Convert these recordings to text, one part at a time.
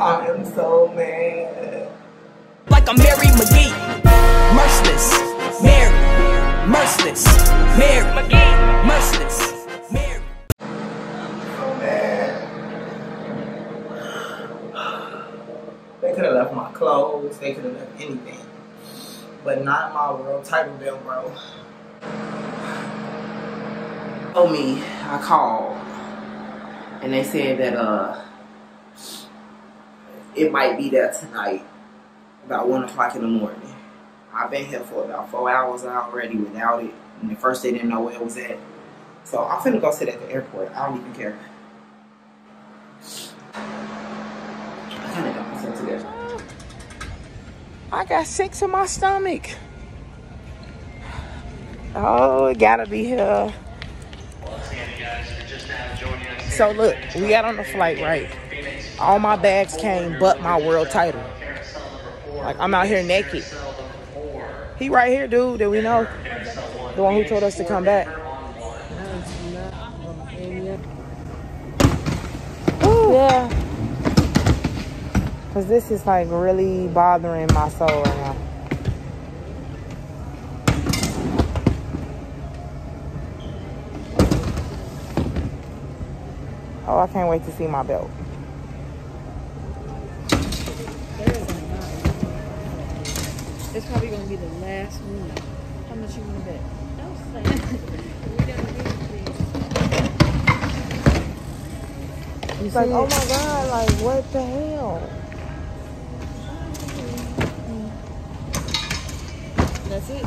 I am so mad. Like I'm Mary McGee, merciless, Mary, merciless, Mary McGee, merciless, Mary. I'm so mad. They could have left my clothes, they could have left anything, but not my world title belt, bro. Told me, I called, and they said that it might be there tonight, about 1 o'clock in the morning. I've been here for about 4 hours already without it, and at first they didn't know where it was at. So I'm finna go sit at the airport. I don't even care. I kinda got myself together. I got 6 in my stomach. Oh, it gotta be here. So look, we got on the flight, right? All my bags came but my world title. Like, I'm out here naked. He right here, dude, that we know. The one who told us to come back. Ooh. Yeah. Because this is like really bothering my soul right now. Oh, I can't wait to see my belt. It's probably going to be the last one. How much you want to bet? Don't say that. We don't need He's like, oh my God, like, what the hell? That's it.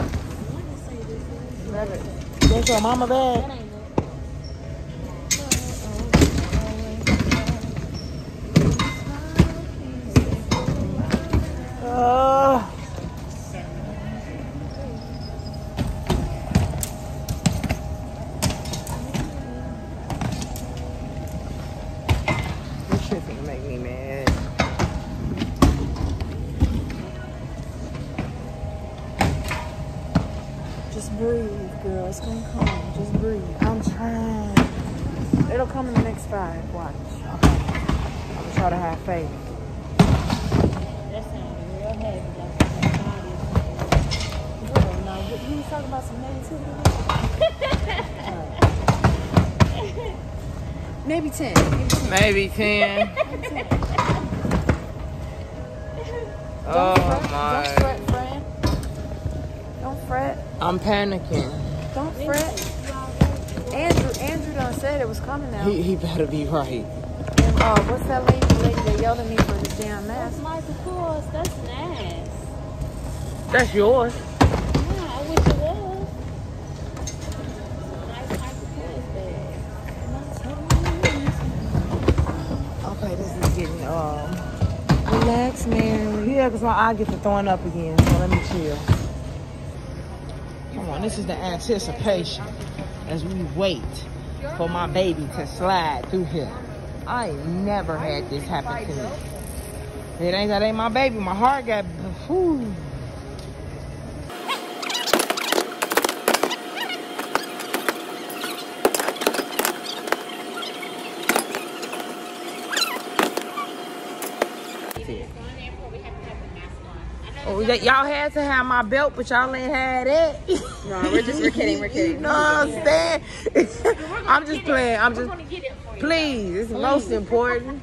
That's your mama bag? This shit gonna make me mad. Just breathe, girl. It's going to come. Just breathe. I'm trying. It'll come in the next 5. Watch. Okay. I'm gonna try to have faith. That sounded real heavy. Girl, now, you was talking about some negativity? Maybe 10. Maybe 10. Oh my. Don't fret, friend. Don't fret. I'm panicking. Don't fret. Andrew done said it was coming now. He better be right. And what's that lady that yelled at me for this damn mask? Michael Kors, that's nice. That's yours. Yeah, I wish it was. Nice Michael Kors bag. Okay, this is getting Relax, Mary. yeah, because my eye gets to throwing up again. So let me chill. Come on, this is the anticipation as we wait for my baby to slide through here. I ain't never had this happen to me. That ain't my baby. My heart got, whew. Oh, y'all had to have my belt, but y'all ain't had it. No, we're kidding. You know what I'm saying? I'm just playing. I'm just, please, it's most important.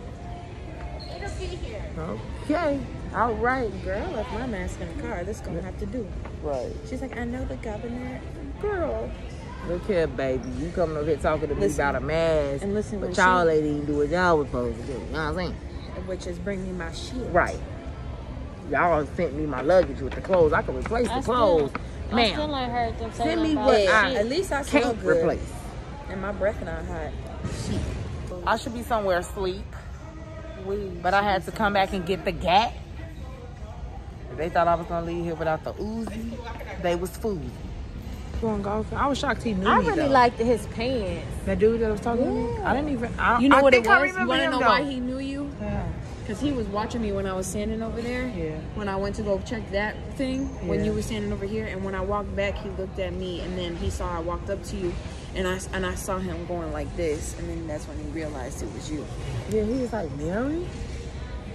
Okay, all right. Girl, I left my mask in the car. This is gonna have to do. Right. She's like, I know the governor. Girl. Look here, baby. You coming over here talking to me about a mask. And listen, but y'all ain't even do what y'all was supposed to do. You know what I'm saying? Which is bring me my shit. Right. Y'all sent me my luggage with the clothes. I can replace the clothes. I still ain't heard them say send me about what it. At least I smell can't good. replace. And my breath not hot. I should be somewhere asleep. But I had to come back and get the gat. If they thought I was gonna leave here without the Uzi, they was fooling. I was shocked he knew I me, really though. liked his pants. That dude that was talking to me? I didn't even... You know what it I was? You remember want to him, know though. why he knew you? Yeah. Because he was watching me when I was standing over there. Yeah. When I went to go check that thing, when you were standing over here, and when I walked back, he looked at me, and then he saw I walked up to you, and I saw him going like this, and then that's when he realized it was you. Yeah, he was like, Mary?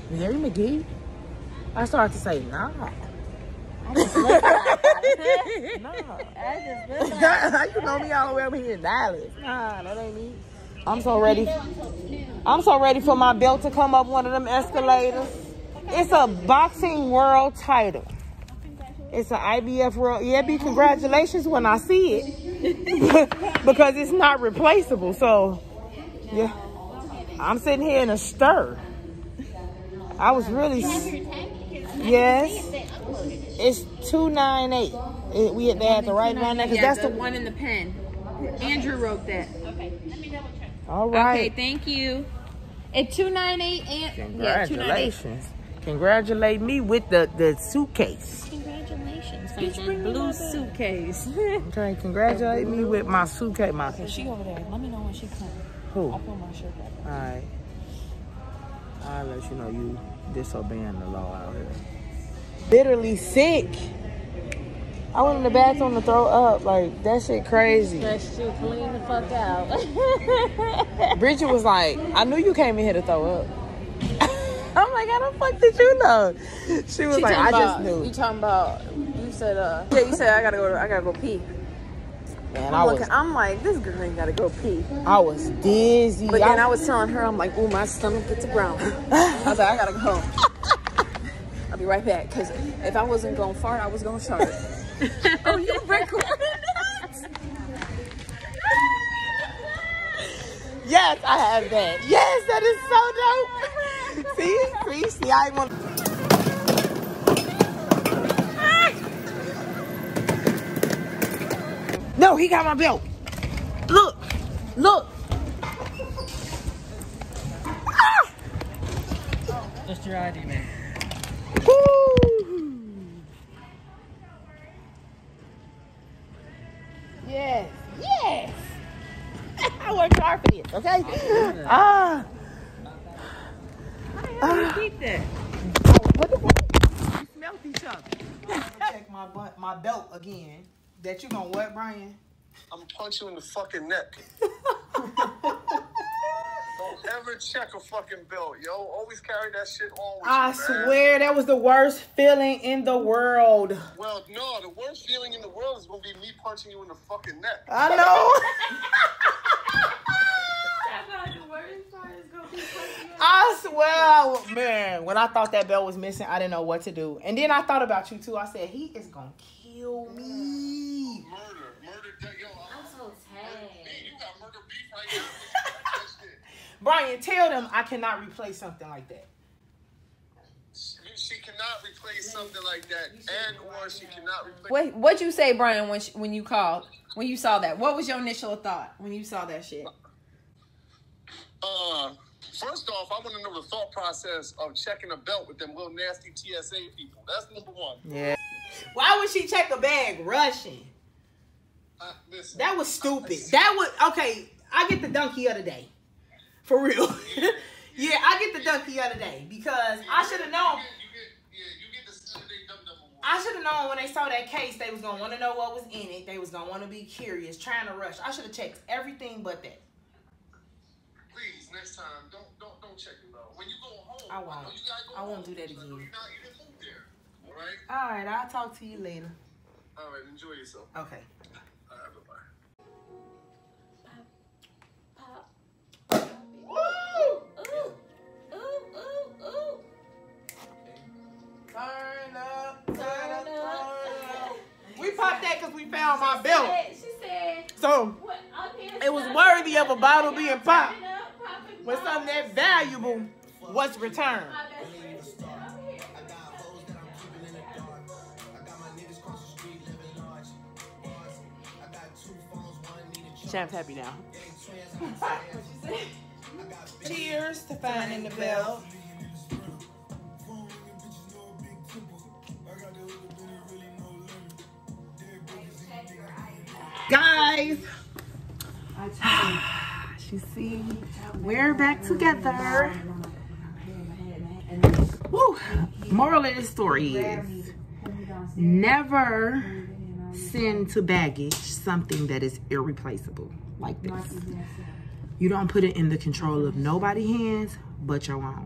Mary McGee? I started to say, nah. I just look like it. Nah. I just look like You know me all the way over here in Dallas. Nah, that ain't me. I'm so ready. I'm so ready for my belt to come up one of them escalators. It's a boxing world title. It's an IBF world. Yeah, be congratulations when I see it. Because it's not replaceable. So, yeah. I'm sitting here in a stir. I was really... Yes. It's 298. We had to write it on there because that's the one in the pen. Andrew wrote that. Okay, let me double check. All right. Okay, thank you. It's 298 and Congratulations. Congratulate me with the suitcase. Congratulations. Bitch, bring me blue suitcase. Okay, congratulate me with my suitcase. She over there. Let me know when she comes. Who? I'll put my shirt back. All right. I'll let you know you disobeying the law out here. Literally sick. I went in the bathroom to throw up. Like, that shit crazy. That shit clean the fuck out. Bridget was like, I knew you came in here to throw up. I'm like, how the fuck did you know? She was like, I just knew. You talking about, you said, yeah, you said I gotta go pee. Man, I'm like, this girl ain't gotta go pee. I was dizzy. But then I was telling her, I'm like, ooh, my stomach gets a ground. I was like, I gotta go. I'll be right back. Because if I wasn't going to fart, I was going to shart. Oh, you recording that? Yes, I have that. Yes, that is so dope. See, I want. No, he got my belt. Look. Just your ID, man. Woo. Yes. I worked hard for this, okay? Keep that. What the fuck? We smelled each other. I'm gonna check my belt again. That you gonna what, Brian? I'm gonna punch you in the fucking neck. Don't ever check a fucking belt, yo. Always carry that shit on with you, I swear that was the worst feeling in the world. Well, no, the worst feeling in the world is gonna be me punching you in the fucking neck. I know. I swear, man, when I thought that belt was missing, I didn't know what to do. And then I thought about you too. I said, he is gonna kill me. Murder, yo. I'm so tired. You got murder beef right now. Brian, tell them I cannot replace something like that. She cannot replace something like that, or she cannot replace. What'd you say, Brian, when you called? When you saw that? What was your initial thought when you saw that shit? First off, I want to know the thought process of checking a belt with them little nasty TSA people. That's number one. Yeah. Why would she check a bag rushing? Listen, that was stupid. Okay, I get the donkey of the day. For real. Yeah, I get the donkey of the day because I should have known. You get the Saturday dum-dum award. I should have known when they saw that case, they was going to want to know what was in it. They was going to want to be curious, trying to rush. I should have checked everything but that. Please, next time, don't check it out. When you go home, I won't. I won't do that again. You didn't move there. All right? All right, I'll talk to you later. All right, enjoy yourself. Okay. All right, bye-bye. Turn up. We popped that because we found my belt. She said, so it was worthy of a bottle being popped when something that valuable was returned. Cham's happy now. Cheers to finding the belt. Guys, you see, we're back together. Woo. Moral of the story is never send to baggage something that is irreplaceable like this. You don't put it in the control of nobody's hands but your own.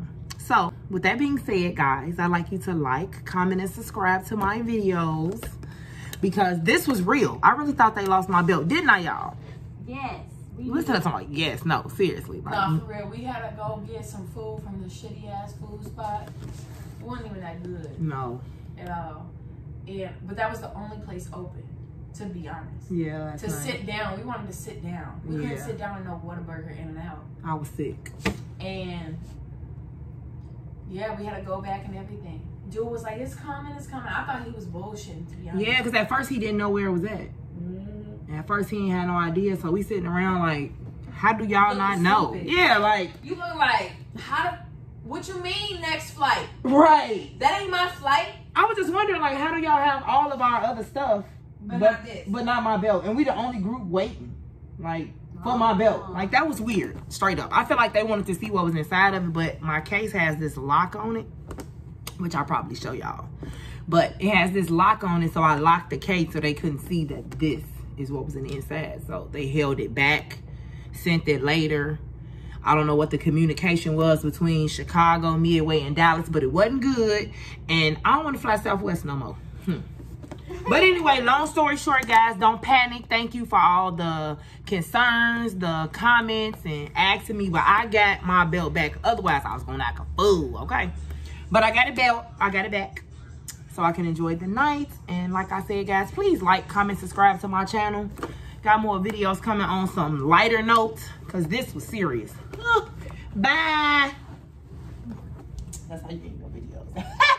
So with that being said, guys, I'd like you to like, comment, and subscribe to my videos because this was real. I really thought they lost my belt, didn't I, y'all? Yes. Listen to something like, yes, no, seriously. Like, No, for real. We had to go get some food from the shitty ass food spot. It wasn't even that good. No. At all. But that was the only place open, to be honest. Yeah, that's To nice. sit down. We wanted to sit down. We couldn't sit down in no Whataburger In-N-Out. I was sick. And yeah, we had to go back and everything. Dude was like, it's coming, it's coming. I thought he was bullshitting, to be honest. Yeah, because at first he didn't know where it was at. At first he ain't had no idea, so we sitting around like, how do y'all not know? Stupid. Yeah, like. You look like, what you mean next flight? Right. That ain't my flight. I was just wondering, like, how do y'all have all of our other stuff, But not this. but not my belt? And we the only group waiting, like, for my belt. Like, that was weird, straight up. I feel like they wanted to see what was inside of it, but my case has this lock on it, which I'll probably show y'all. But it has this lock on it, so I locked the case so they couldn't see that this is what was in the inside. So they held it back, sent it later. I don't know what the communication was between Chicago, Midway, and Dallas, but it wasn't good. And I don't want to fly Southwest no more. But anyway, long story short, guys, don't panic. Thank you for all the concerns, the comments, and asking me. But I got my belt back. Otherwise, I was going to act a fool, okay? But I got a belt. I got it back. So I can enjoy the night. And like I said, guys, please like, comment, subscribe to my channel. Got more videos coming on some lighter notes, because this was serious. Bye. That's how you get your videos.